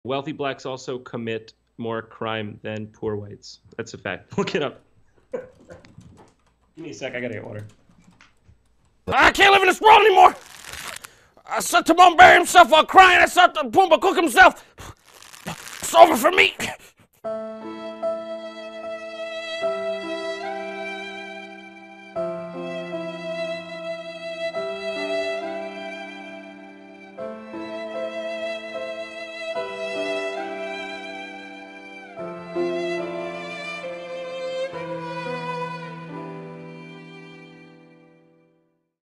Wealthy blacks also commit more crime than poor whites. That's a fact. Look it up. Give me a sec. I gotta get water. I can't live in this world anymore. I saw Timon bury himself while crying. I saw Pumbaa cook himself. It's over for me.